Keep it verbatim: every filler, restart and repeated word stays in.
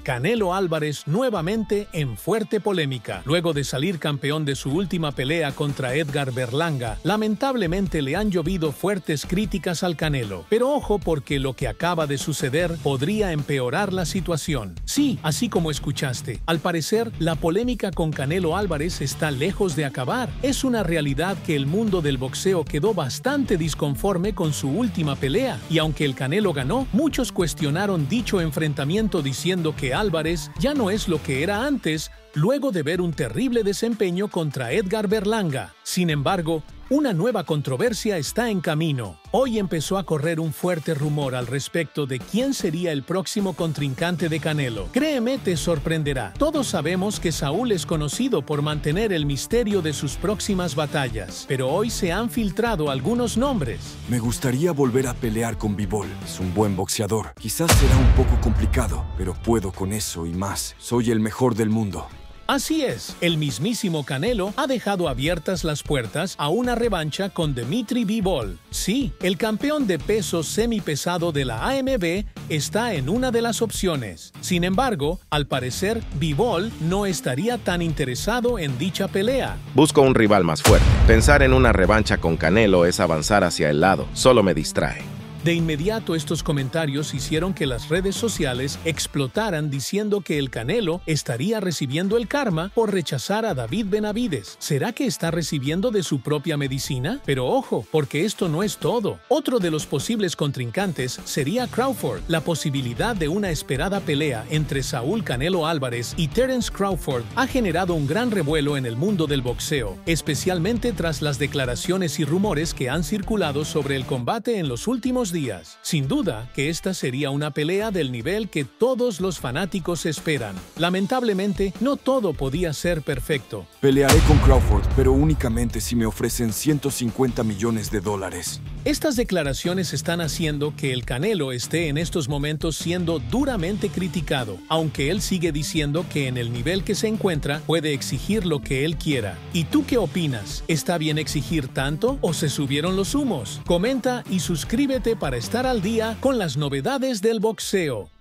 Canelo Álvarez nuevamente en fuerte polémica. Luego de salir campeón de su última pelea contra Edgar Berlanga, lamentablemente le han llovido fuertes críticas al Canelo. Pero ojo, porque lo que acaba de suceder podría empeorar la situación. Sí, así como escuchaste, al parecer la polémica con Canelo Álvarez está lejos de acabar. Es una realidad que el mundo del boxeo quedó bastante disconforme con su última pelea, y aunque el Canelo ganó, muchos cuestionaron dicho enfrentamiento diciendo que Álvarez ya no es lo que era antes, luego de ver un terrible desempeño contra Edgar Berlanga. Sin embargo, una nueva controversia está en camino. Hoy empezó a correr un fuerte rumor al respecto de quién sería el próximo contrincante de Canelo. Créeme, te sorprenderá. Todos sabemos que Saúl es conocido por mantener el misterio de sus próximas batallas, pero hoy se han filtrado algunos nombres. Me gustaría volver a pelear con Bivol. Es un buen boxeador. Quizás será un poco complicado, pero puedo con eso y más. Soy el mejor del mundo. Así es, el mismísimo Canelo ha dejado abiertas las puertas a una revancha con Dimitri Bivol. Sí, el campeón de peso semipesado de la A M B está en una de las opciones. Sin embargo, al parecer, Bivol no estaría tan interesado en dicha pelea. Busco un rival más fuerte. Pensar en una revancha con Canelo es avanzar hacia el lado. Solo me distrae. De inmediato estos comentarios hicieron que las redes sociales explotaran diciendo que el Canelo estaría recibiendo el karma por rechazar a David Benavides. ¿Será que está recibiendo de su propia medicina? Pero ojo, porque esto no es todo. Otro de los posibles contrincantes sería Crawford. La posibilidad de una esperada pelea entre Saúl Canelo Álvarez y Terence Crawford ha generado un gran revuelo en el mundo del boxeo, especialmente tras las declaraciones y rumores que han circulado sobre el combate en los últimos días. Sin duda que esta sería una pelea del nivel que todos los fanáticos esperan. Lamentablemente, no todo podía ser perfecto. Pelearé con Crawford, pero únicamente si me ofrecen ciento cincuenta millones de dólares. Estas declaraciones están haciendo que el Canelo esté en estos momentos siendo duramente criticado, aunque él sigue diciendo que en el nivel que se encuentra puede exigir lo que él quiera. ¿Y tú qué opinas? ¿Está bien exigir tanto o se subieron los humos? Comenta y suscríbete para estar al día con las novedades del boxeo.